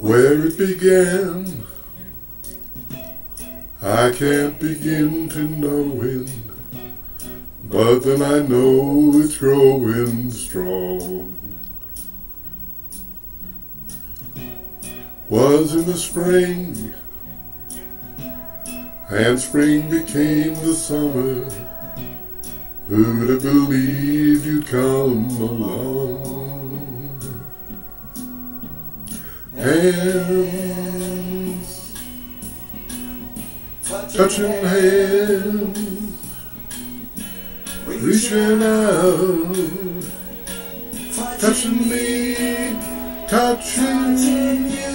Where it began, I can't begin to know it, but then I know it's growing strong. Was in the spring, and spring became the summer. Who'd have believed you'd come along? Hands, touching hands, reaching out, touching me, touching you.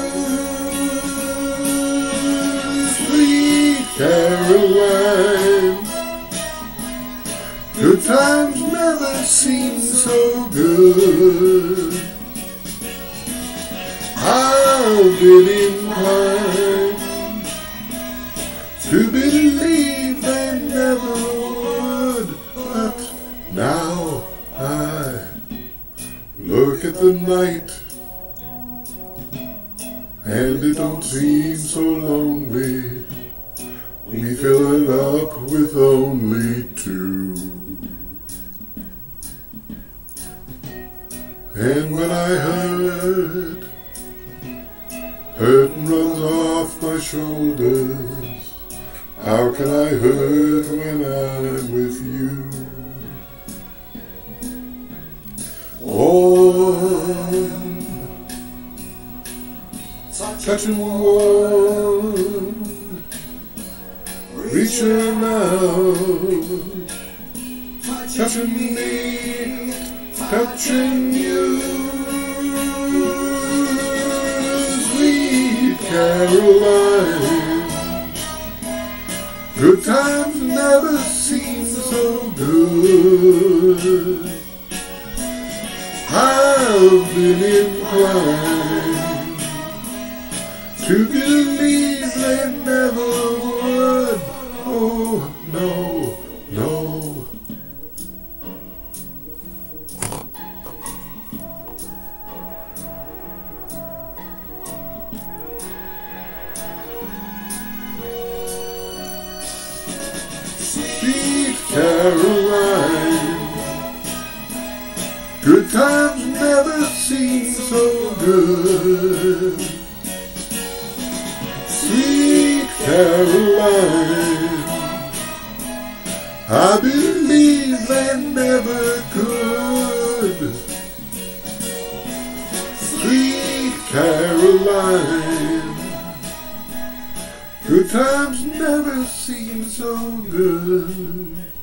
Sweet Caroline, good times never seem so good. I've been inclined to believe they never would, but now I look at the night and it don't seem so lonely. We fill it up with only two. And when I hurt runs off my shoulders, how can I hurt when I'm with you? Warm, touching warm, reaching out, touching me, touching you. Sweet Caroline, good times never seem so good. I've been inclined to believe they never would. Oh, no, no. Sweet Caroline, good times never seem so good. Sweet Caroline, I believe they never could. Sweet Caroline, good times never seem so good.